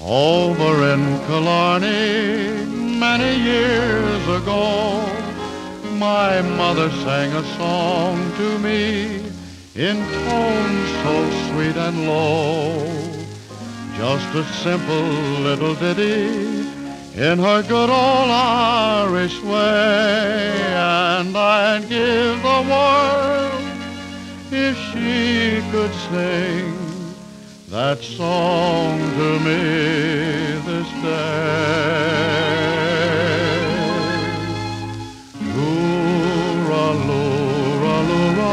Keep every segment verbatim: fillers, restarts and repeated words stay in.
Over in Killarney, many years ago, my mother sang a song to me in tones so sweet and low. Just a simple little ditty in her good old Irish way, and I'd give the world if she could sing that song to me this day. Loo-ra-loo-ra-loo-ra,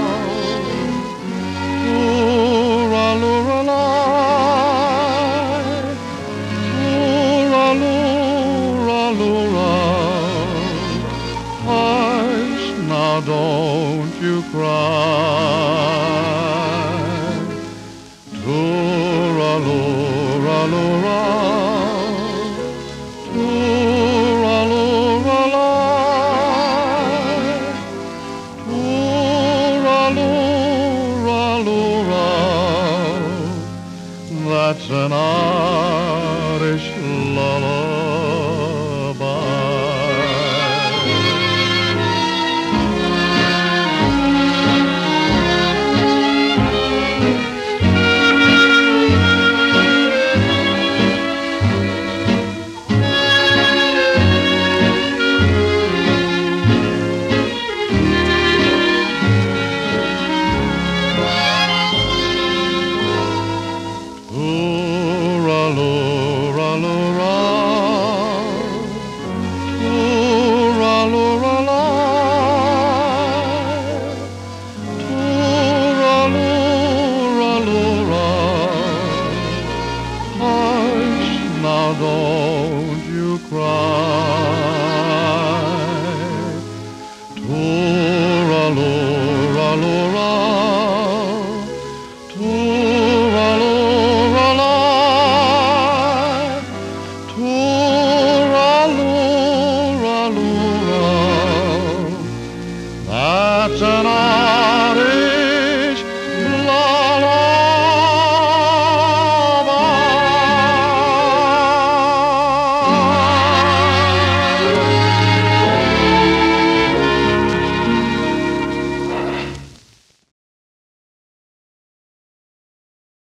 loo-ra-loo-ra-lie, loo-ra-loo-ra-loo-ra. Hush, now don't you cry.